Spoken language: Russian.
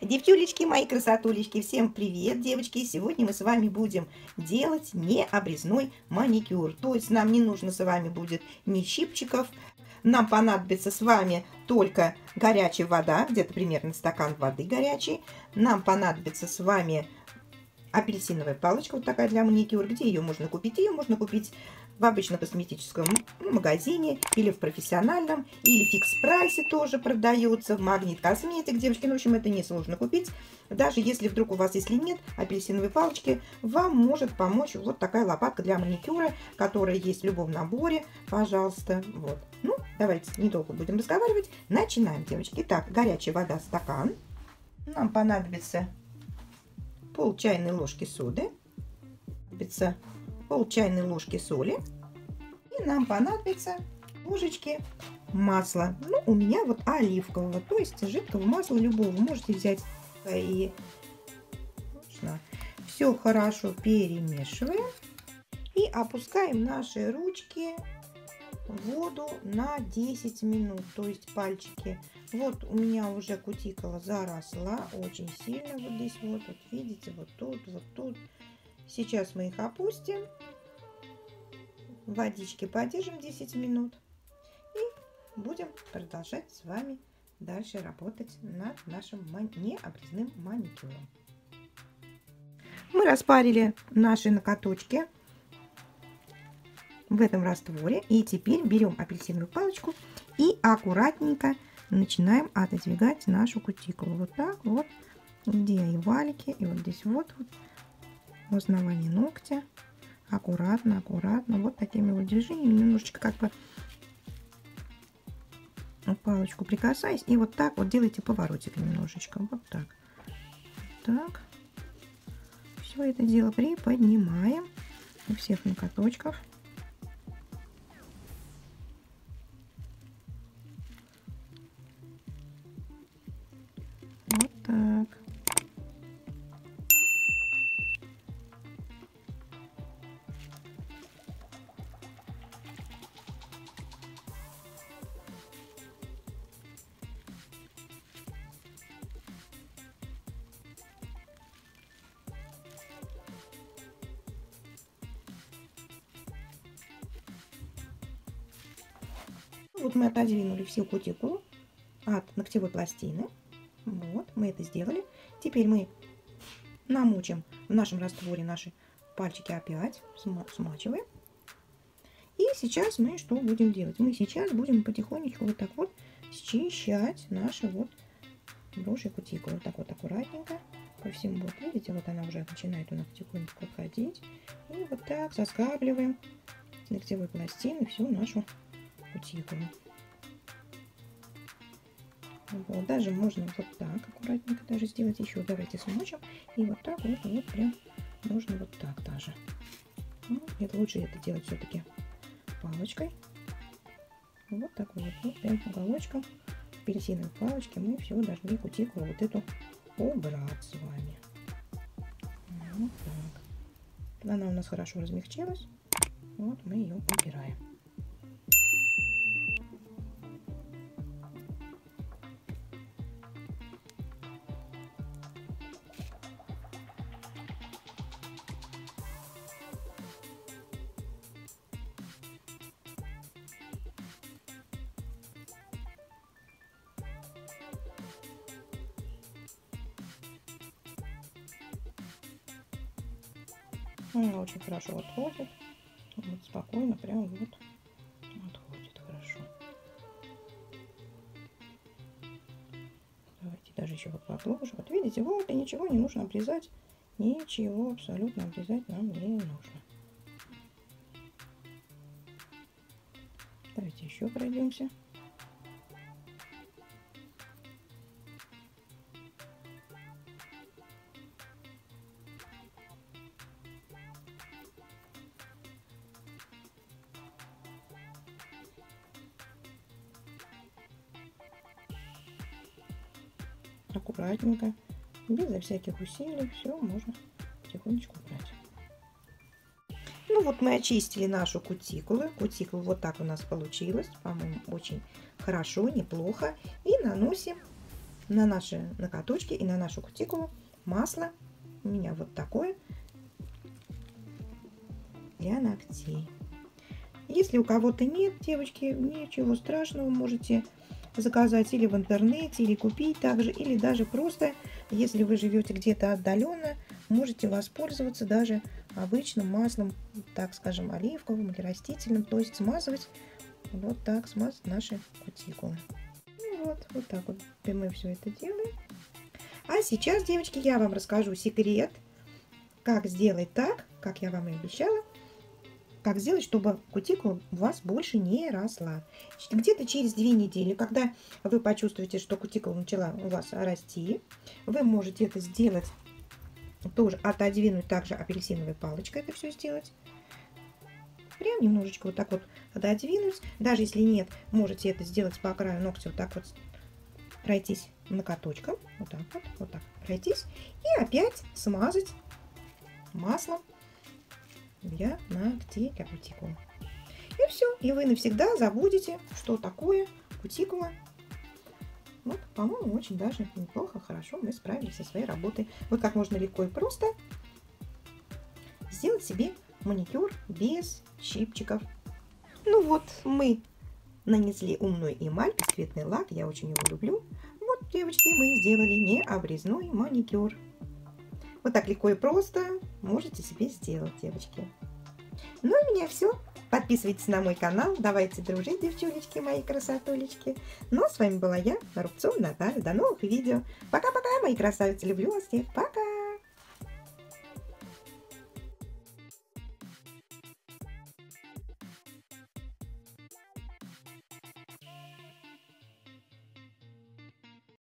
Девчулечки, мои красотулечки, всем привет, девочки! Сегодня мы с вами будем делать необрезной маникюр. То есть нам не нужно с вами будет ни щипчиков. Нам понадобится с вами только горячая вода, где-то примерно стакан воды горячей. Нам понадобится с вами апельсиновая палочка, вот такая для маникюра. Где ее можно купить? Ее можно купить в обычном косметическом магазине или в профессиональном, или в фикс-прайсе тоже продается, в Магнит Косметик, девочки. Ну, в общем, это несложно купить. Даже если вдруг у вас, если нет апельсиновой палочки, вам может помочь вот такая лопатка для маникюра, которая есть в любом наборе. Пожалуйста, вот. Ну, давайте недолго будем разговаривать. Начинаем, девочки. Итак, горячая вода, стакан. Нам понадобится пол чайной ложки соды, понадобится пол чайной ложки соли, и нам понадобится ложечки масла. Ну, у меня вот оливкового, то есть жидкого масла любого. Можете взять и все хорошо перемешиваем и опускаем наши ручки в воду на 10 минут, то есть пальчики. Вот у меня уже кутикула заросла очень сильно, вот здесь вот видите, вот тут, вот тут. Сейчас мы их опустим, в водичке подержим 10 минут и будем продолжать с вами дальше работать над нашим необрезным маникюром. Мы распарили наши ноготочки в этом растворе, и теперь берем апельсиновую палочку и аккуратненько начинаем отодвигать нашу кутикулу. Вот так вот, где и валики, и вот здесь вот в основании ногтя. Аккуратно, аккуратно, вот такими вот движениями, немножечко как бы палочку прикасаясь, и вот так вот делайте поворотик немножечко, вот так. Так. Все это дело приподнимаем у всех ноготочков. Вот так. Вот мы отодвинули всю кутикулу от ногтевой пластины. Вот, мы это сделали. Теперь мы намочим в нашем растворе наши пальчики опять, смачиваем. И сейчас мы что будем делать? Мы сейчас будем потихонечку вот так вот счищать наши вот броши кутикулы. Вот так вот аккуратненько по всему. Вот видите, вот она уже начинает у нас потихонечку отходить. И вот так соскабливаем с ногтевой пластины всю нашу кутикулу. Вот, даже можно вот так аккуратненько даже сделать еще. Давайте смочим. И вот так вот прям можно вот так даже. Ну, это лучше это делать все-таки палочкой. Вот так вот прям уголочком апельсиновой палочки мы все должны кутикулу вот эту убрать с вами. Вот так. Она у нас хорошо размягчилась. Вот мы ее убираем. Она очень хорошо отходит. Вот спокойно, прям вот отходит хорошо. Давайте даже еще вот поглубже. Вот видите, вот и ничего не нужно обрезать. Ничего абсолютно обрезать нам не нужно. Давайте еще пройдемся. Аккуратненько, безо всяких усилий, все можно потихонечку убрать. Ну вот мы очистили нашу кутикулу. Кутикула вот так у нас получилось, по-моему, очень хорошо, неплохо. И наносим на наши ноготочки и на нашу кутикулу масло. У меня вот такое для ногтей. Если у кого-то нет, девочки, ничего страшного, можете заказать или в интернете, или купить также, или даже просто, если вы живете где-то отдаленно, можете воспользоваться даже обычным маслом, так скажем, оливковым или растительным, то есть смазывать, вот так смазать наши кутикулы. Ну вот так вот мы все это делаем. А сейчас, девочки, я вам расскажу секрет, как сделать так, как я вам и обещала, как сделать, чтобы кутикула у вас больше не росла. Где-то через 2 недели, когда вы почувствуете, что кутикула начала у вас расти, вы можете это сделать, тоже отодвинуть также апельсиновой палочкой, это все сделать. Прям немножечко вот так вот отодвинуть. Даже если нет, можете это сделать по краю ногтя, вот так вот пройтись ноготочком, вот так пройтись, и опять смазать маслом для ногтей, для кутикулы. И все. И вы навсегда забудете, что такое кутикула. Вот, по-моему, очень даже неплохо, хорошо мы справились со своей работой. Вот как можно легко и просто сделать себе маникюр без щипчиков. Ну вот, мы нанесли умную эмаль, бесцветный лак, я очень его люблю. Вот, девочки, мы сделали необрезной маникюр. Вот так легко и просто можете себе сделать, девочки. Ну, у меня все. Подписывайтесь на мой канал. Давайте дружить, девчулечки, мои красотулечки. Ну, а с вами была я, Рубцова Наталья. До новых видео. Пока-пока, мои красавицы. Люблю вас всех. Пока!